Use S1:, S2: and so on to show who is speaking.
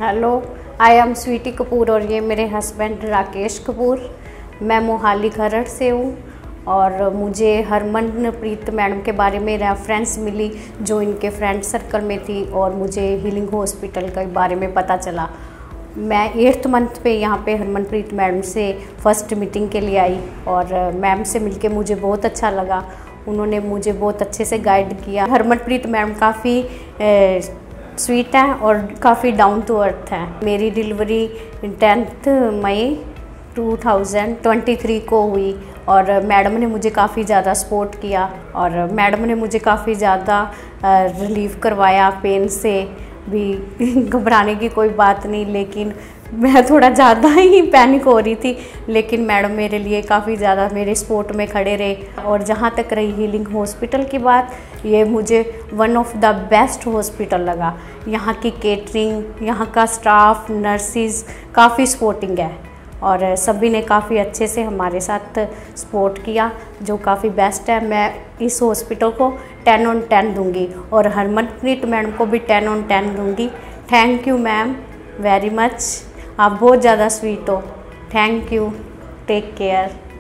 S1: Hello, I am Sweety Kapoor और ये मेरे हस्बैंड राकेश कपूर। मैं मोहाली खरड़ से हूँ और मुझे हरमनप्रीत मैडम के बारे में रेफरेंस मिली जो इनके फ्रेंड सर्कल में थी और मुझे हीलिंग हॉस्पिटल के बारे में पता चला। मैं 8th मंथ पे यहाँ पे हरमनप्रीत मैडम से फर्स्ट मीटिंग के लिए आई और मैम से मिलके मुझे बहुत अच्छा लगा। उन्होंने मुझे बहुत अच्छे से गाइड किया। हरमनप्रीत मैडम काफ़ी स्वीट है और काफ़ी डाउन टू अर्थ है। मेरी डिलीवरी 10 मई 2023 को हुई और मैडम ने मुझे काफ़ी ज़्यादा सपोर्ट किया और मैडम ने मुझे काफ़ी ज़्यादा रिलीव करवाया। पेन से भी घबराने की कोई बात नहीं, लेकिन मैं थोड़ा ज़्यादा ही पैनिक हो रही थी, लेकिन मैडम मेरे लिए काफ़ी ज़्यादा मेरे सपोर्ट में खड़े रहे। और जहाँ तक रही हीलिंग हॉस्पिटल की बात, ये मुझे one of the best hospital लगा। यहाँ की केटरिंग, यहाँ का स्टाफ, नर्सिस काफ़ी सपोर्टिंग है और सभी ने काफ़ी अच्छे से हमारे साथ सपोर्ट किया, जो काफ़ी बेस्ट है। मैं इस हॉस्पिटल को 10 on 10 दूँगी और हरमनप्रीत मैडम को भी 10 on 10 दूँगी। Thank you ma'am very much, आप बहुत ज़्यादा स्वीट हो। Thank you, take care.